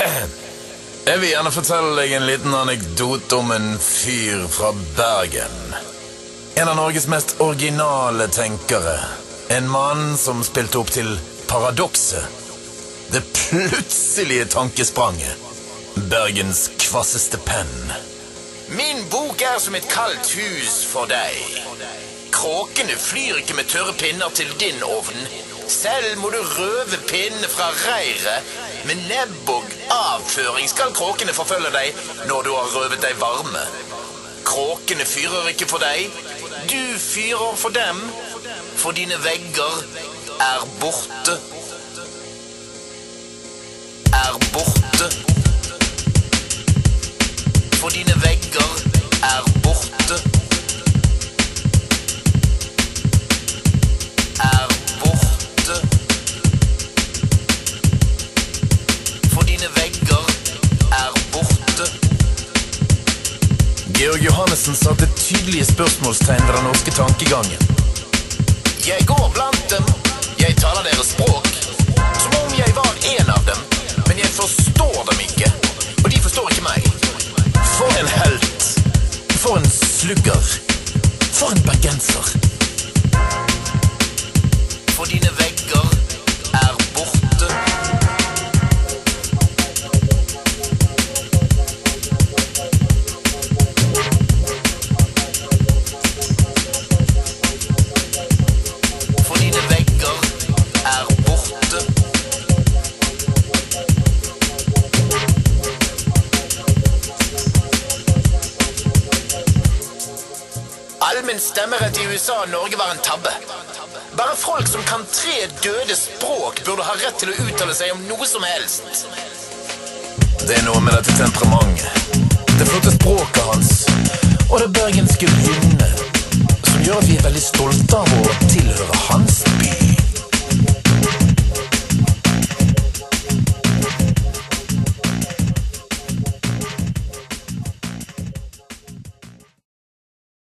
Jeg vil gjerne fortelle deg en liten anekdote om en fyr fra Bergen. En av Norges mest originale tenkere. En mann som spilte opp til paradokset. Det plutselige tankespranget. Bergens kvasseste penn. Min bok er som et kaldt hus for deg. Kråkene flyr ikke med tørre pinner til din ovn. Selv må du røve pinnene fra reiret. Med nebb og avføring skal kråkene forfølge deg når du har røvet deg varme. Kråkene fyrer ikke for deg. Du fyrer for dem. For dine vegger er borte. Er borte. For dine vegger er borte. Er borte. For dine vegger er borte. Georg Johannessen satte tydelige spørsmålstegn ved den norske tankegangen. Jeg går blant dem, jeg taler deres språk, som om jeg var en av dem, men jeg forstår dem ikke, og de forstår ikke meg. For en helt. For en slugger. For en bergenser. For dine vegger er borte. For dine vegger er borte. Allmenn stemmerett i USA og Norge var en tabbe. Bare folk som kan 3 døde språk burde ha rett til å uttale seg om noe som helst. Det er noe med dette temperamentet. Det flotte språket hans. Og det bergenske lynnet. Som gjør at vi er veldig stolte av